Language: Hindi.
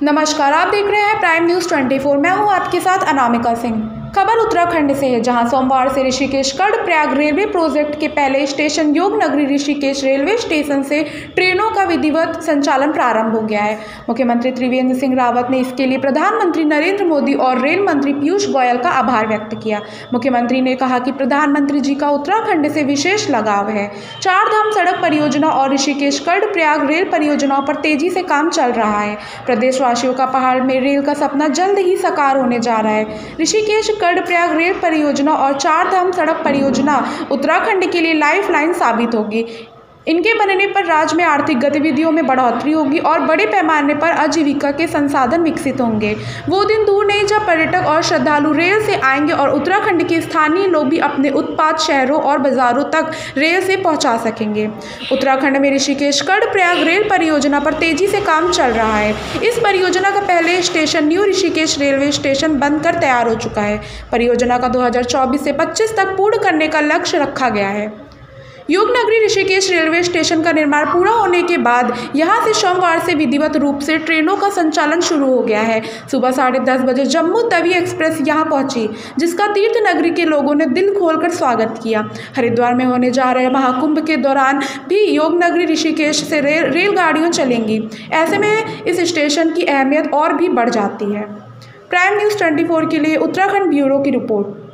नमस्कार, आप देख रहे हैं प्राइम न्यूज़ 24। मैं हूं आपके साथ अनामिका सिंह। खबर उत्तराखंड से है, जहां सोमवार से ऋषिकेश कर्णप्रयाग रेलवे प्रोजेक्ट के पहले station Yognagari Rishikesh railway station से ट्रेनों का विधिवत संचालन प्रारंभ हो गया है। मुख्यमंत्री त्रिवेंद्र सिंह रावत ने इसके लिए प्रधानमंत्री नरेंद्र मोदी और रेल मंत्री पीयूष गोयल का आभार व्यक्त किया। मुख्यमंत्री ने कहा कि प्रधानमंत्री जी का उत्तराखंड से विशेष लगाव है। चार धाम सड़क परियोजना और ऋषिकेश कर्णप्रयाग रेल परियोजनाओं पर तेजी से काम चल रहा है। प्रदेशवासियों का पहाड़ में रेल का सपना जल्द ही साकार होने जा रहा है। ऋषिकेश कर्णप्रयाग रेल परियोजना और चार धाम सड़क परियोजना उत्तराखंड के लिए लाइफलाइन साबित होगी। इनके बनने पर राज्य में आर्थिक गतिविधियों में बढ़ोतरी होगी और बड़े पैमाने पर आजीविका के संसाधन विकसित होंगे। वो दिन दूर नहीं जब पर्यटक और श्रद्धालु रेल से आएंगे और उत्तराखंड के स्थानीय लोग भी अपने उत्पाद शहरों और बाजारों तक रेल से पहुंचा सकेंगे। उत्तराखंड में ऋषिकेश कर्णप्रयाग रेल परियोजना पर तेजी से काम चल रहा है। इस परियोजना का पहले station new Rishikesh railway station बनकर तैयार हो चुका है। परियोजना का 2024 से 25 तक पूर्ण करने का लक्ष्य रखा गया है। योगनगरी ऋषिकेश रेलवे स्टेशन का निर्माण पूरा होने के बाद यहां से सोमवार से विधिवत रूप से ट्रेनों का संचालन शुरू हो गया है। सुबह 10:30 बजे जम्मू तवी एक्सप्रेस यहां पहुंची, जिसका तीर्थ नगरी के लोगों ने दिल खोलकर स्वागत किया। हरिद्वार में होने जा रहे महाकुंभ के दौरान भी योगनगरी ऋषिकेश से रेलगाड़ियां चलेंगी। ऐसे में इस स्टेशन की अहमियत और भी बढ़ जाती है। प्राइम न्यूज़ 24 के लिए उत्तराखंड ब्यूरो की रिपोर्ट।